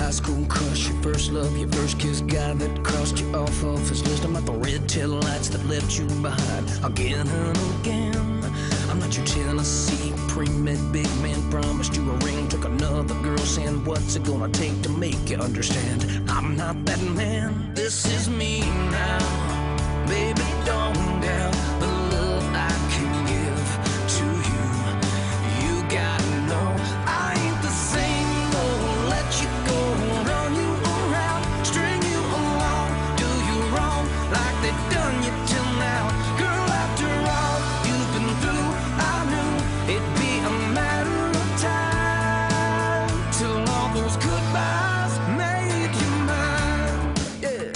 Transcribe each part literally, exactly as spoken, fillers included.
high school crush, your first love, your first kiss, guy that crossed you off of his list. I'm not the red tail lights that left you behind again and again. I'm not your Tennessee pre-med big man, promised you a ring, took another girl saying, what's it gonna take to make you understand? I'm not that man. This is me now, baby, don't doubt the love I can give to you. You gotta know I ain't the same, won't let you go, run you around, string you along, do you wrong like they've done you till now. Girl, after all you've been through, I knew it'd be a matter of time till all those goodbyes made you mine. Yeah,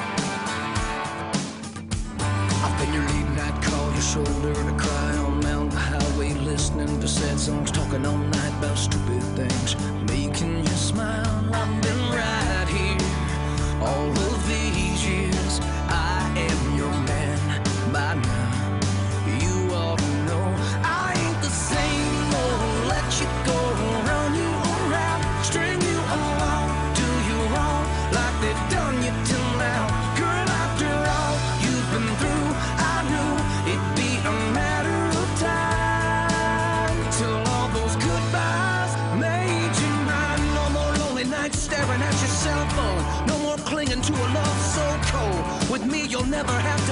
I've been your late night call, your shoulder to cry on down the highway, listening to sad songs, talking all night about stupid things, making you smile. I've been right here all of these years. I am your man by now. You ought to know I ain't the same, won't let you go, run you around, string you along, do you wrong like they've done you till now. Girl, after all you've been through, I knew it'd be a matter of time till all those goodbyes made you mine. No more lonely nights staring at your cell phone, no more clinging to a love so cold. With me you'll never have